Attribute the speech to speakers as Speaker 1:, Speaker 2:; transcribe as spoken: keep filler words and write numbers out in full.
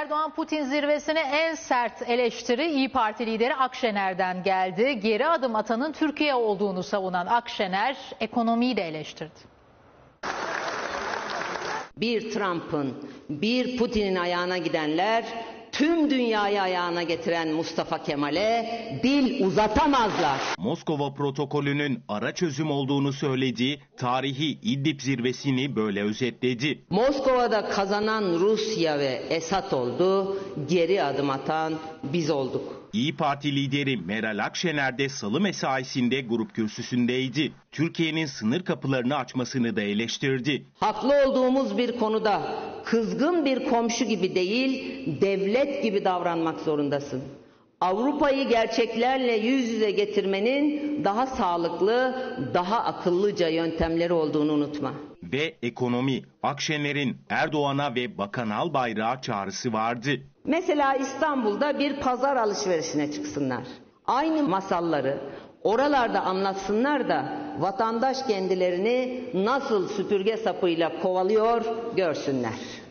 Speaker 1: Erdoğan-Putin zirvesine en sert eleştiri İYİ Parti lideri Akşener'den geldi. Geri adım atanın Türkiye olduğunu savunan Akşener ekonomiyi de eleştirdi.
Speaker 2: Bir Trump'ın, bir Putin'in ayağına gidenler tüm dünyayı ayağına getiren Mustafa Kemal'e dil uzatamazlar.
Speaker 3: Moskova protokolünün ara çözüm olduğunu söylediği tarihi İdlib zirvesini böyle özetledi.
Speaker 2: Moskova'da kazanan Rusya ve Esad oldu, geri adım atan biz olduk.
Speaker 3: İYİ Parti lideri Meral Akşener de salı mesaisinde grup kürsüsündeydi. Türkiye'nin sınır kapılarını açmasını da eleştirdi.
Speaker 2: Haklı olduğumuz bir konuda kızgın bir komşu gibi değil, devlet gibi davranmak zorundasın. Avrupa'yı gerçeklerle yüz yüze getirmenin daha sağlıklı, daha akıllıca yöntemleri olduğunu unutma.
Speaker 3: Ve ekonomi, Akşener'in Erdoğan'a ve Bakan Albayrak'a çağrısı vardı.
Speaker 2: Mesela İstanbul'da bir pazar alışverişine çıksınlar. Aynı masalları oralarda anlatsınlar da vatandaş kendilerini nasıl süpürge sapıyla kovalıyor görsünler.